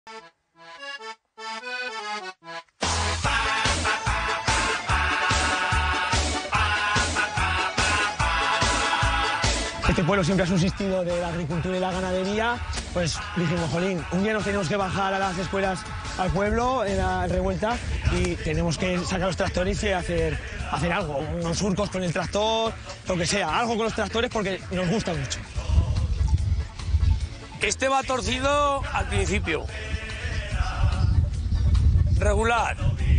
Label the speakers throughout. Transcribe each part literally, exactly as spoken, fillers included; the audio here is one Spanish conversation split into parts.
Speaker 1: Este pueblo siempre ha subsistido de la agricultura y la ganadería, pues dijimos, jolín, un día nos tenemos que bajar a las escuelas al pueblo, en la revuelta, y tenemos que sacar los tractores y hacer, hacer algo, unos surcos con el tractor, lo que sea, algo con los tractores porque nos gusta mucho.
Speaker 2: Este va torcido al principio. Regular.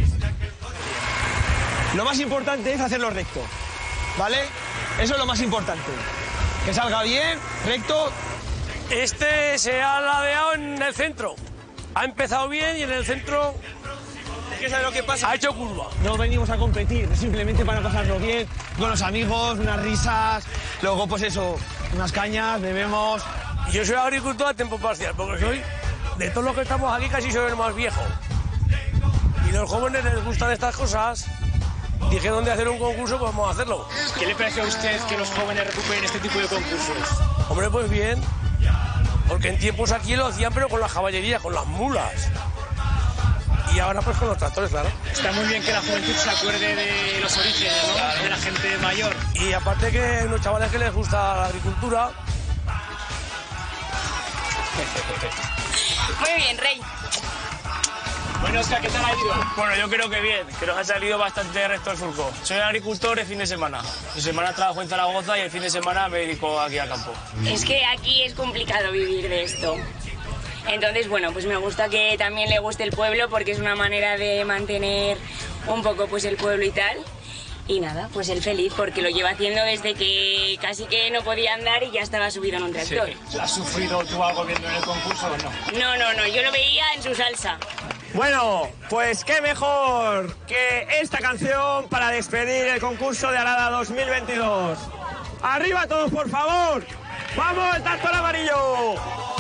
Speaker 1: Lo más importante es hacerlo recto, ¿vale? Eso es lo más importante. Que salga bien, recto.
Speaker 2: Este se ha ladeado en el centro. Ha empezado bien y en el centro...
Speaker 1: Es que ¿sabes lo que pasa?
Speaker 2: Ha hecho curva.
Speaker 1: No venimos a competir, simplemente para pasarlo bien, con los amigos, unas risas, luego pues eso, unas cañas, bebemos.
Speaker 2: Yo soy agricultor a tiempo parcial, porque soy, de todos los que estamos aquí, casi soy el más viejo. Y los jóvenes les gustan estas cosas. Dijeron de hacer un concurso, pues vamos a hacerlo.
Speaker 3: ¿Qué le parece a usted que los jóvenes recuperen este tipo de concursos?
Speaker 2: Hombre, pues bien, porque en tiempos aquí lo hacían, pero con las caballerías, con las mulas. Y ahora pues con los tractores, claro.
Speaker 3: Está muy bien que la juventud se acuerde de los orígenes, ¿no? Claro. De la gente mayor.
Speaker 2: Y aparte que hay unos chavales que les gusta la agricultura.
Speaker 4: Muy bien, Rey.
Speaker 3: Bueno, Oscar, ¿qué tal ha ido?
Speaker 5: Bueno, yo creo que bien, que nos ha salido bastante recto el surco. Soy agricultor de fin de semana. De semana trabajo en Zaragoza y el fin de semana me dedico aquí al campo.
Speaker 4: Es que aquí es complicado vivir de esto. Entonces, bueno, pues me gusta que también le guste el pueblo porque es una manera de mantener un poco pues el pueblo y tal. Y nada, pues él feliz porque lo lleva haciendo desde que casi que no podía andar y ya estaba subido en un tractor.
Speaker 3: Sí. ¿Has sufrido tú algo viendo en el concurso o no?
Speaker 4: No, no, no, yo lo veía en su salsa.
Speaker 1: Bueno, pues qué mejor que esta canción para despedir el concurso de Arada dos mil veintidós. ¡Arriba todos, por favor! ¡Vamos, el tractor amarillo!